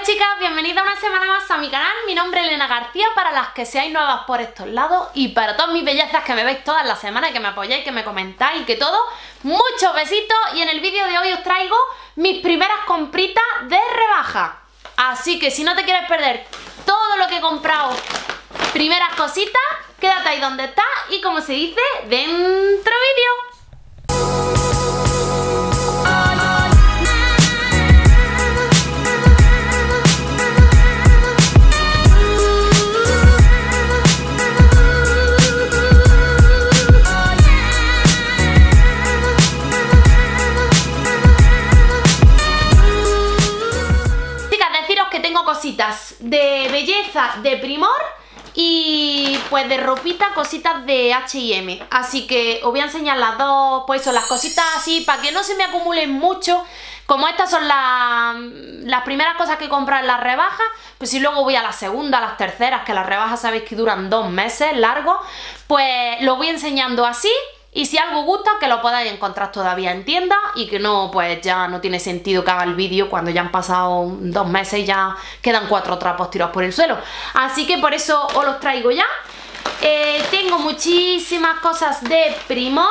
chicas, bienvenidas una semana más a mi canal. Mi nombre es Elena García, para las que seáis nuevas por estos lados y para todas mis bellezas que me veis todas las semanas, que me apoyáis, que me comentáis y que todo. Muchos besitos, y en el vídeo de hoy os traigo mis primeras compritas de rebaja. Así que si no te quieres perder todo lo que he comprado, primeras cositas, quédate ahí donde estás y, como se dice, dentro vídeo. Cositas de belleza de Primor y pues de ropita, cositas de H&M. Así que os voy a enseñar las dos, pues eso, las cositas así, para que no se me acumulen mucho. Como estas son las primeras cosas que comprar en las rebajas, pues si luego voy a las segundas, a las terceras, que las rebajas sabéis que duran 2 meses largos, pues lo voy enseñando así. Y si algo gusta, que lo podáis encontrar todavía en tienda y que no, pues ya no tiene sentido que haga el vídeo cuando ya han pasado 2 meses y ya quedan 4 trapos tirados por el suelo. Así que por eso os los traigo ya. Tengo muchísimas cosas de Primor.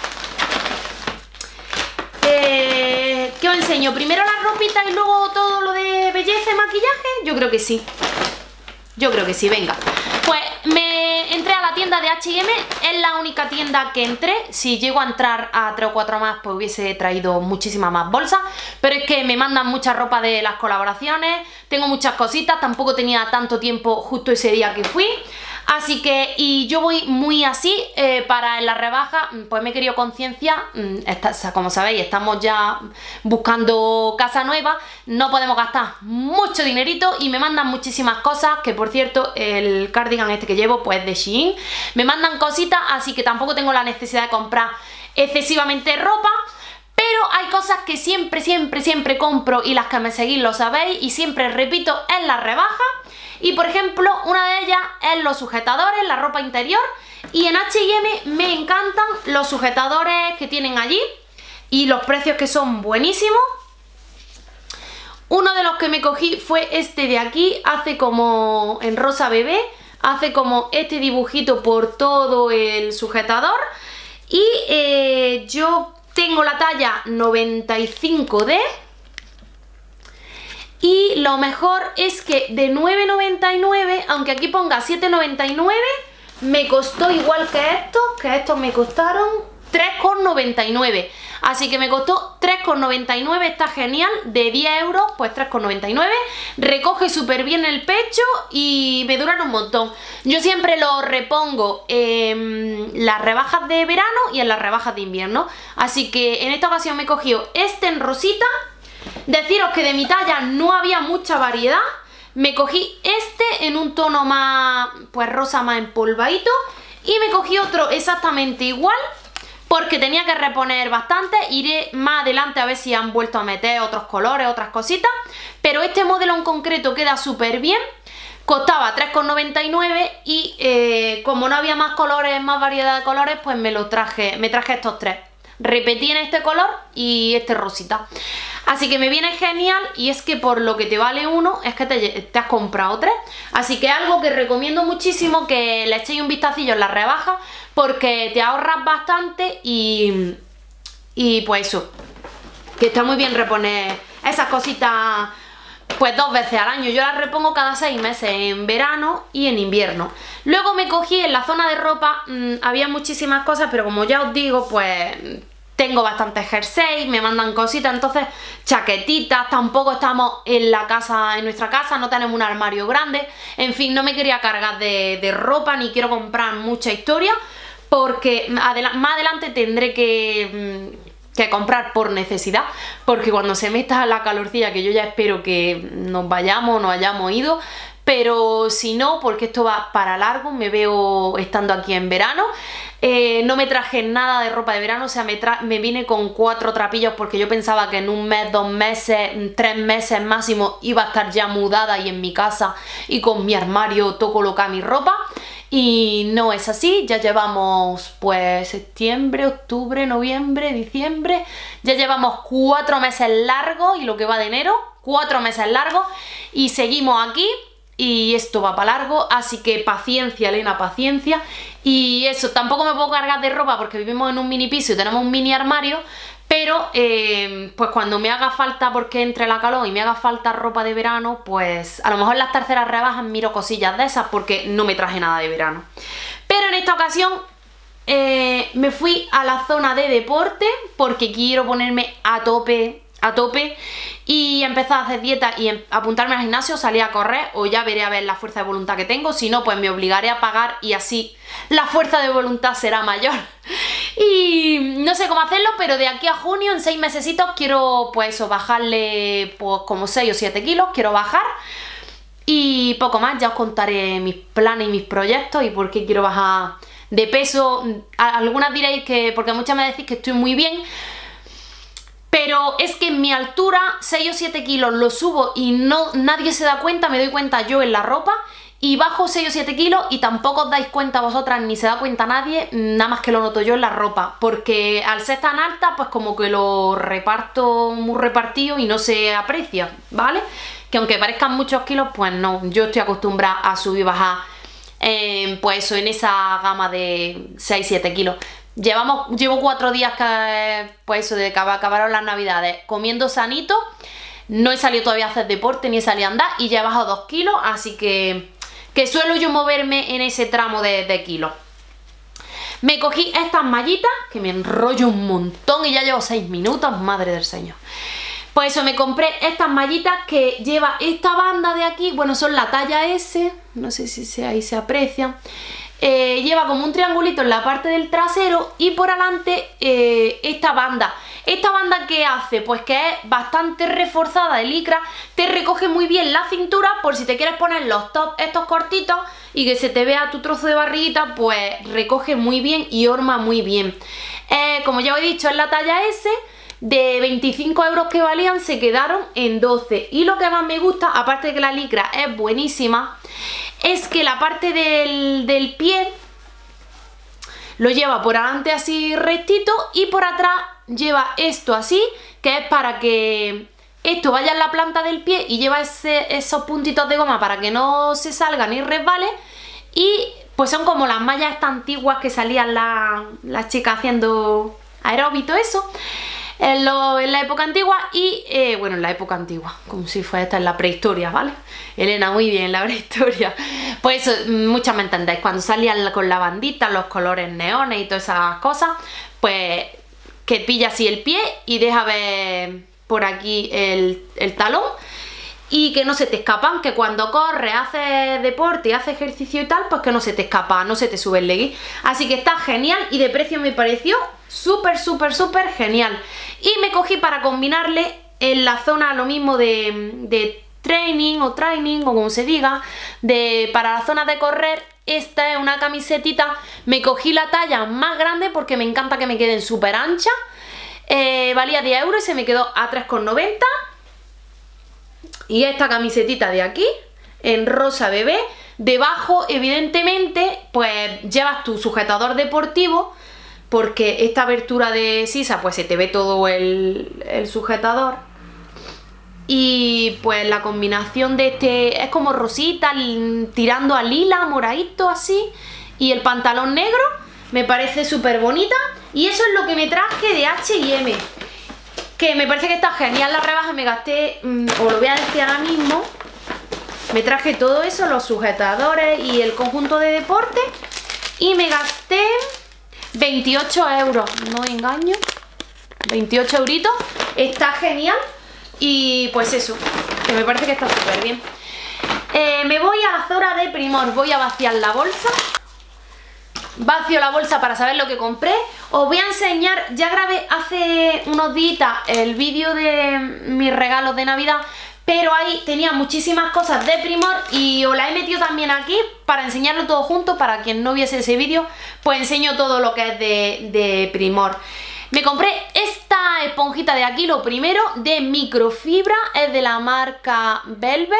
¿Qué os enseño? ¿Primero las ropitas y luego todo lo de belleza y maquillaje? Yo creo que sí. Yo creo que sí, venga. Pues me entré a la tienda de H&M, es la única tienda que entré. Si llego a entrar a 3 o 4 más, pues hubiese traído muchísimas más bolsas. Pero es que me mandan mucha ropa de las colaboraciones, tengo muchas cositas, tampoco tenía tanto tiempo justo ese día que fui. Así que, y yo voy muy así, para en la rebaja, pues me he querido concienciar. Como sabéis, estamos ya buscando casa nueva, no podemos gastar mucho dinerito y me mandan muchísimas cosas, que por cierto, el cardigan este que llevo, pues de Shein, me mandan cositas, así que tampoco tengo la necesidad de comprar excesivamente ropa. Pero hay cosas que siempre compro, y las que me seguís lo sabéis, y siempre repito en las rebajas. Y por ejemplo, una de ellas es los sujetadores, la ropa interior. Y en H&M me encantan los sujetadores que tienen allí y los precios, que son buenísimos. Uno de los que me cogí fue este de aquí, hace como en rosa bebé, hace como este dibujito por todo el sujetador. Y yo tengo la talla 95D. Y lo mejor es que de 9,99, aunque aquí ponga 7,99, me costó igual que estos me costaron 3,99. Así que me costó 3,99, está genial, de 10 euros, pues 3,99. Recoge súper bien el pecho y me duran un montón. Yo siempre lo repongo en las rebajas de verano y en las rebajas de invierno. Así que en esta ocasión me he cogido este en rosita. Deciros que de mi talla no había mucha variedad. Me cogí este en un tono más, pues rosa más empolvadito. Y me cogí otro exactamente igual, porque tenía que reponer bastante. Iré más adelante a ver si han vuelto a meter otros colores, otras cositas. Pero este modelo en concreto queda súper bien. Costaba 3,99 y como no había más colores, más variedad de colores, pues me traje estos 3. Repetí en este color y este rosita. Así que me viene genial, y es que por lo que te vale uno es que te has comprado 3. Así que algo que recomiendo muchísimo, que le echéis un vistacillo en las rebajas, porque te ahorras bastante y pues eso, que está muy bien reponer esas cositas pues 2 veces al año. Yo las repongo cada 6 meses, en verano y en invierno. Luego me cogí en la zona de ropa, había muchísimas cosas, pero como ya os digo, pues tengo bastantes jerseys, me mandan cositas, entonces chaquetitas. Tampoco estamos en nuestra casa, no tenemos un armario grande. En fin, no me quería cargar de ropa, ni quiero comprar mucha historia, porque más adelante tendré que comprar por necesidad, porque cuando se meta la calorcilla, que yo ya espero que nos hayamos ido, pero si no, porque esto va para largo, me veo estando aquí en verano. No me traje nada de ropa de verano, o sea, me vine con 4 trapillos, porque yo pensaba que en 1 mes, 2 meses, 3 meses máximo iba a estar ya mudada y en mi casa y con mi armario todo colocada mi ropa. Y no es así, ya llevamos pues septiembre, octubre, noviembre, diciembre, ya llevamos 4 meses largos y lo que va de enero. 4 meses largos y seguimos aquí. Y esto va para largo, así que paciencia, Elena, paciencia. Y eso, tampoco me puedo cargar de ropa porque vivimos en un mini piso y tenemos un mini armario. Pero pues cuando me haga falta, porque entre la calor y me haga falta ropa de verano, pues a lo mejor en las terceras rebajas miro cosillas de esas porque no me traje nada de verano. Pero en esta ocasión me fui a la zona de deporte porque quiero ponerme a tope y empezar a hacer dieta y apuntarme al gimnasio, salir a correr, o ya veré a ver la fuerza de voluntad que tengo. Si no, pues me obligaré a pagar y así la fuerza de voluntad será mayor. Y no sé cómo hacerlo, pero de aquí a junio, en 6 mesecitos, quiero pues eso, bajarle pues como 6 o 7 kilos, quiero bajar. Y poco más, ya os contaré mis planes y mis proyectos y por qué quiero bajar de peso. Algunas diréis que, porque muchas me decís que estoy muy bien, pero es que en mi altura 6 o 7 kilos lo subo y nadie se da cuenta, me doy cuenta yo en la ropa, y bajo 6 o 7 kilos y tampoco os dais cuenta vosotras ni se da cuenta nadie, nada más que lo noto yo en la ropa, porque al ser tan alta pues como que lo reparto muy repartido y no se aprecia, ¿vale? Que aunque parezcan muchos kilos, pues no, yo estoy acostumbrada a subir y bajar pues eso, en esa gama de 6-7 kilos. Llevo 4 días pues eso, de que acabaron las navidades comiendo sanito. No he salido todavía a hacer deporte ni he salido a andar y ya he bajado 2 kilos, así que suelo yo moverme en ese tramo de kilos. Me cogí estas mallitas, que me enrollo un montón y ya llevo 6 minutos, madre del señor. Pues eso, me compré estas mallitas que lleva esta banda de aquí, bueno, son la talla S, no sé si ahí se aprecia. Lleva como un triangulito en la parte del trasero y por adelante esta banda. ¿Esta banda qué hace? Pues que es bastante reforzada de licra, te recoge muy bien la cintura por si te quieres poner los tops estos cortitos y que se te vea tu trozo de barriguita, pues recoge muy bien y horma muy bien. Como ya os he dicho, es la talla S. De 25 euros que valían se quedaron en 12. Y lo que más me gusta, aparte de que la licra es buenísima, es que la parte del pie lo lleva por adelante así rectito y por atrás lleva esto así, que es para que esto vaya en la planta del pie y lleva esos puntitos de goma para que no se salga ni resbale. Y pues son como las mallas estas antiguas que salían las chicas haciendo aeróbico, eso. En la época antigua y, bueno, en la época antigua, como si fuera esta en la prehistoria, ¿vale? Elena, muy bien, la prehistoria. Pues eso, muchas me entendéis, cuando salían con la bandita, los colores neones y todas esas cosas, pues que pilla así el pie y deja ver por aquí el talón y que no se te escapan, que cuando corres, haces deporte y haces ejercicio y tal, pues que no se te escapa, no se te sube el legging. Así que está genial y de precio me pareció súper genial. Y me cogí para combinarle en la zona lo mismo de training o como se diga, para la zona de correr. Esta es una camisetita, me cogí la talla más grande porque me encanta que me queden súper anchas. Valía 10 euros y se me quedó a 3,90. Y esta camisetita de aquí, en rosa bebé, debajo evidentemente pues llevas tu sujetador deportivo, porque esta abertura de sisa pues se te ve todo el sujetador. Y pues la combinación de este es como rosita, tirando a lila, moradito así. Y el pantalón negro me parece súper bonita. Y eso es lo que me traje de H&M, que me parece que está genial la rebaja. Me gasté, os lo voy a decir ahora mismo, me traje todo eso, los sujetadores y el conjunto de deporte, y me gasté 28 euros, no engaño, 28 euritos, está genial. Y pues eso, que me parece que está súper bien. Me voy a la zona de Primor, voy a vaciar la bolsa. Vacío la bolsa para saber lo que compré. Os voy a enseñar, ya grabé hace unos días el vídeo de mis regalos de Navidad, pero ahí tenía muchísimas cosas de Primor y os la he metido también aquí para enseñarlo todo junto. Para quien no viese ese vídeo, pues enseño todo lo que es de Primor. Me compré esta esponjita de aquí, lo primero, de microfibra, es de la marca Velvet.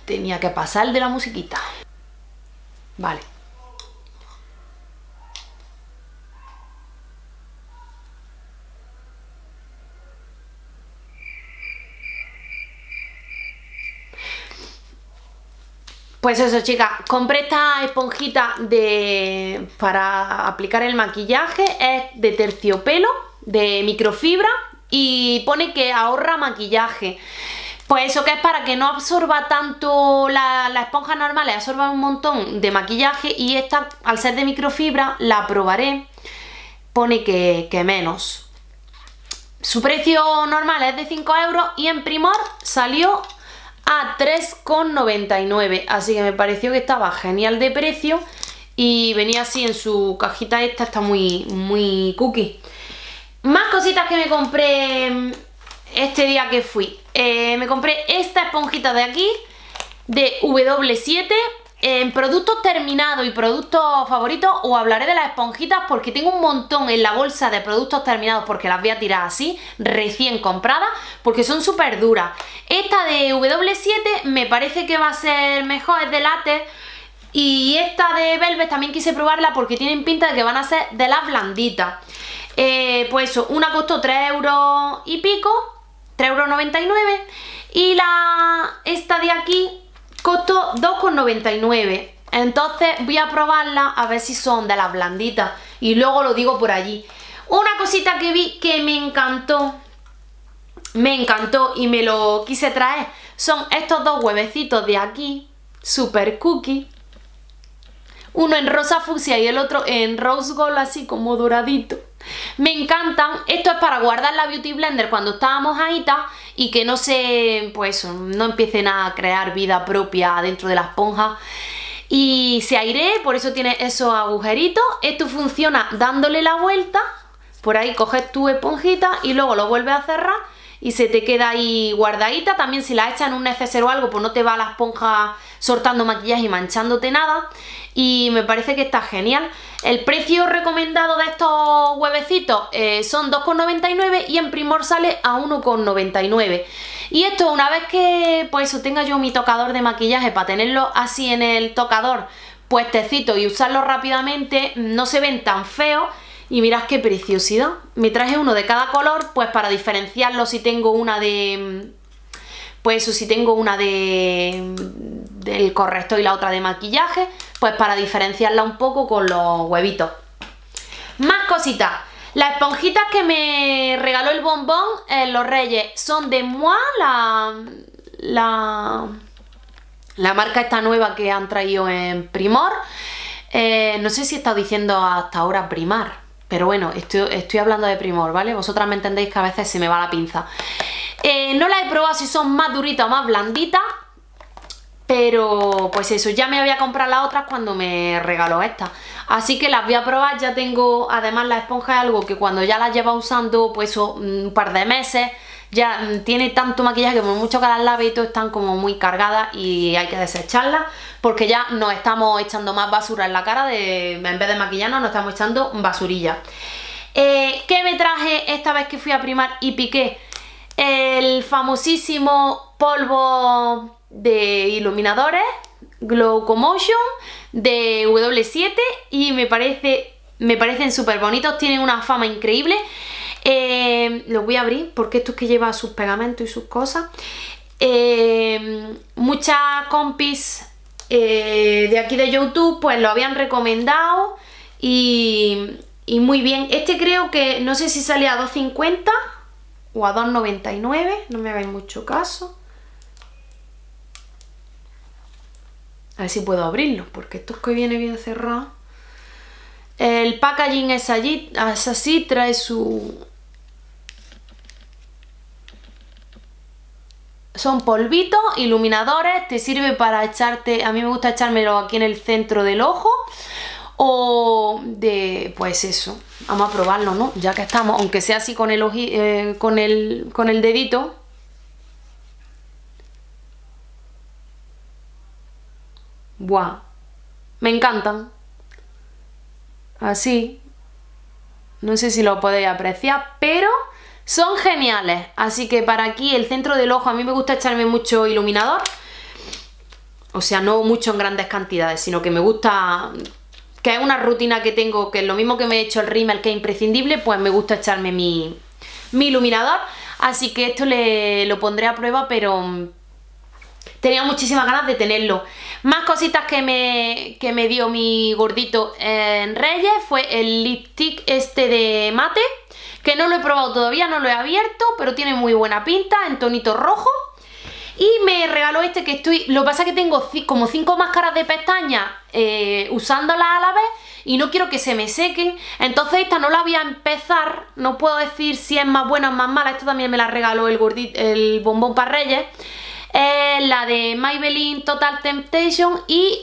Tenía que pasar de la musiquita. Vale. Pues eso, chicas, compré esta esponjita para aplicar el maquillaje, es de terciopelo, de microfibra y pone que ahorra maquillaje. Pues eso, que es para que no absorba tanto, la esponja normal absorba un montón de maquillaje y esta, al ser de microfibra, la probaré, pone que menos. Su precio normal es de 5 € y en Primor salió a 3,99, así que me pareció que estaba genial de precio y venía así en su cajita. Esta está muy cookie. Más cositas que me compré este día que fui. Me compré esta esponjita de aquí, de W7. En productos terminados y productos favoritos os hablaré de las esponjitas porque tengo un montón en la bolsa de productos terminados porque las voy a tirar así, recién compradas, porque son súper duras. Esta de W7 me parece que va a ser mejor, es de látex. Y esta de Velvet también quise probarla porque tienen pinta de que van a ser de las blanditas. Pues eso, una costó 3 € y pico, 3,99 € y esta de aquí costó 2,99. Entonces voy a probarla a ver si son de las blanditas y luego lo digo por allí. Una cosita que vi que me encantó y me lo quise traer son estos dos huevecitos de aquí, super cookie. Uno en rosa fucsia y el otro en rose gold, así como doradito. Me encantan. Esto es para guardar la Beauty Blender cuando está mojadita y que no no empiecen a crear vida propia dentro de la esponja y se airee, por eso tiene esos agujeritos. Esto funciona dándole la vuelta, por ahí coges tu esponjita y luego lo vuelves a cerrar y se te queda ahí guardadita. También si la echas en un neceser o algo, pues no te va la esponja soltando maquillaje y manchándote nada. Y me parece que está genial. El precio recomendado de estos huevecitos son 2,99 y en Primor sale a 1,99. Y esto, una vez que pues eso, tenga yo mi tocador de maquillaje para tenerlo así en el tocador puestecito y usarlo rápidamente, no se ven tan feos. Y mirad qué preciosidad. Me traje uno de cada color pues para diferenciarlo si tengo una de... Pues eso, si tengo una del corrector y la otra de maquillaje, pues para diferenciarla un poco con los huevitos. Más cositas. Las esponjitas que me regaló el bombón en los Reyes son de Moi, la marca esta nueva que han traído en Primor. No sé si he estado diciendo hasta ahora Primar, pero bueno, estoy hablando de Primor, ¿vale? Vosotras me entendéis que a veces se me va la pinza. No las he probado si son más duritas o más blanditas, pero pues eso, ya me había comprado las otras cuando me regaló esta. Así que las voy a probar, ya tengo, además la esponja es algo que cuando ya la lleva usando pues un par de meses, ya tiene tanto maquillaje que por mucho que las lave y todo están como muy cargadas y hay que desecharlas porque ya nos estamos echando más basura en la cara, en vez de maquillarnos nos estamos echando basurilla. ¿Qué me traje esta vez que fui a Primar y piqué? El famosísimo polvo de iluminadores Glowcomotion de W7 y me parecen súper bonitos, tienen una fama increíble. Los voy a abrir porque esto es que lleva sus pegamentos y sus cosas. Muchas compis de aquí de YouTube pues lo habían recomendado y muy bien. Este creo que no sé si salía a 2,50 o a 2,99, no me hagáis mucho caso. A ver si puedo abrirlo, porque esto es que viene bien cerrado. El packaging es así, trae su... Son polvitos, iluminadores, te sirve para echarte... A mí me gusta echármelo aquí en el centro del ojo. O de... pues eso, vamos a probarlo, ¿no? Ya que estamos, aunque sea así con el, con el dedito. ¡Buah! Me encantan. Así. No sé si lo podéis apreciar, pero son geniales. Así que para aquí, el centro del ojo, a mí me gusta echarme mucho iluminador. O sea, no mucho en grandes cantidades, sino que me gusta, que es una rutina que tengo, que es lo mismo que me he hecho el rímel, que es imprescindible, pues me gusta echarme mi iluminador. Así que esto lo pondré a prueba, pero tenía muchísimas ganas de tenerlo. Más cositas que me dio mi gordito en Reyes fue el lipstick este de mate, que no lo he probado todavía, no lo he abierto, pero tiene muy buena pinta, en tonito rojo. Y me regaló este que lo que pasa es que tengo como 5 máscaras de pestañas usándolas a la vez y no quiero que se me sequen. Entonces esta no la voy a empezar, no puedo decir si es más buena o más mala. Esta también me la regaló el bombón para Reyes. La de Maybelline Total Temptation y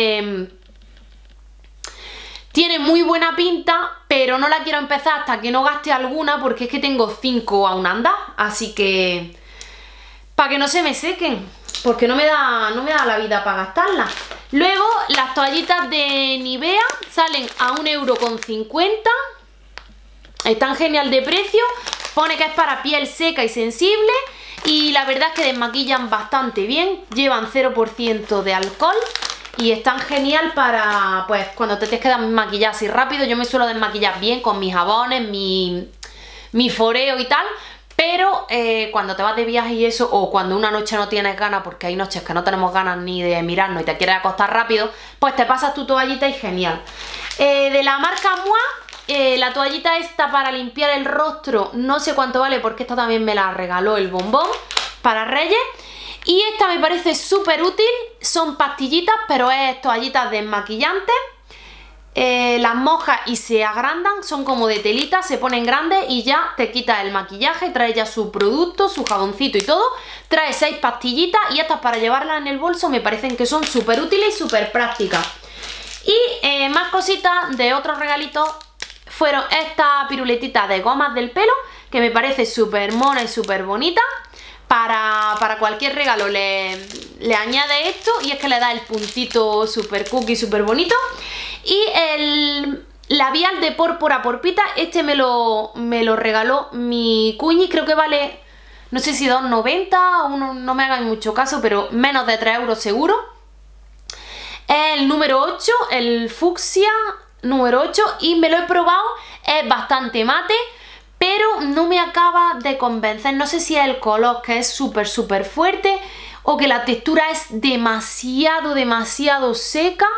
tiene muy buena pinta, pero no la quiero empezar hasta que no gaste alguna, porque es que tengo 5 aún anda, así que para que no se me sequen, porque no me da la vida para gastarlas. Luego las toallitas de Nivea salen a 1,50 €, están genial de precio, pone que es para piel seca y sensible y la verdad es que desmaquillan bastante bien, llevan 0% de alcohol y están genial para, pues, cuando te tienes que desmaquillar así rápido. Yo me suelo desmaquillar bien con mis jabones, mi foreo y tal. Pero cuando te vas de viaje y eso, o cuando una noche no tienes ganas, porque hay noches que no tenemos ganas ni de mirarnos y te quieres acostar rápido, pues te pasas tu toallita y genial. De la marca Moi, la toallita esta para limpiar el rostro, no sé cuánto vale porque esta también me la regaló el bombón para Reyes. Y esta me parece súper útil, son pastillitas, pero es toallitas desmaquillantes. Las mojas y se agrandan, son como de telita, se ponen grandes y ya te quita el maquillaje, trae ya su producto, su jaboncito y todo. Trae 6 pastillitas y estas para llevarlas en el bolso me parecen que son súper útiles y súper prácticas. Y más cositas de otros regalitos fueron esta piruletita de gomas del pelo, que me parece súper mona y súper bonita. Para cualquier regalo le añade esto y es que le da el puntito súper cookie, súper bonito. Y el labial de Pórpora Porpita, este me lo regaló mi cuñi, creo que vale, no sé si 2,90 o no me hagan mucho caso, pero menos de 3 € seguro. El número 8, el fucsia número 8, y me lo he probado, es bastante mate, pero no me acaba de convencer. No sé si es el color, que es súper fuerte, o que la textura es demasiado seca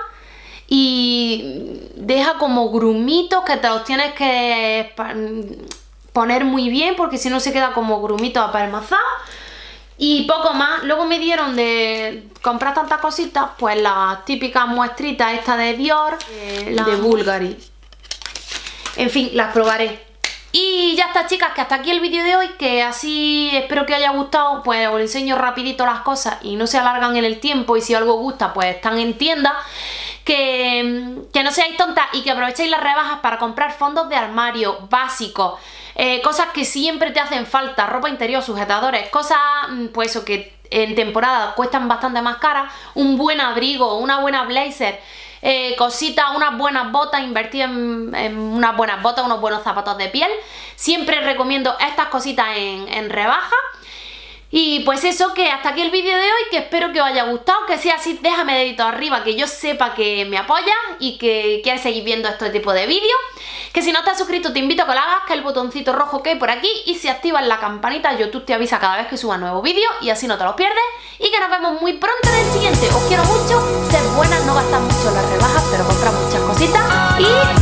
y deja como grumitos que te los tienes que poner muy bien, porque si no se queda como grumitos apelmazados. Y poco más. Luego me dieron de comprar tantas cositas, pues las típicas muestritas esta de Dior, de Bulgari. En fin, las probaré. Y ya está, chicas, que hasta aquí el vídeo de hoy, que así espero que os haya gustado. Pues os enseño rapidito las cosas y no se alargan en el tiempo, y si algo os gusta pues están en tienda. Que no seáis tontas y que aprovechéis las rebajas para comprar fondos de armario básicos, cosas que siempre te hacen falta, ropa interior, sujetadores, cosas pues eso que en temporada cuestan bastante más caras, un buen abrigo, una buena blazer, cositas, unas buenas botas, invertir en unas buenas botas, unos buenos zapatos de piel. Siempre recomiendo estas cositas en rebaja. Y pues eso, que hasta aquí el vídeo de hoy, que espero que os haya gustado, que sea así, déjame dedito arriba, que yo sepa que me apoyas y que quieres seguir viendo este tipo de vídeos. Que si no estás suscrito te invito a que lo hagas, que el botoncito rojo que hay por aquí, y si activas la campanita YouTube te avisa cada vez que suba nuevo vídeo y así no te los pierdes. Y que nos vemos muy pronto en el siguiente. Os quiero mucho, sed buenas, no gastas mucho en las rebajas, pero compra muchas cositas y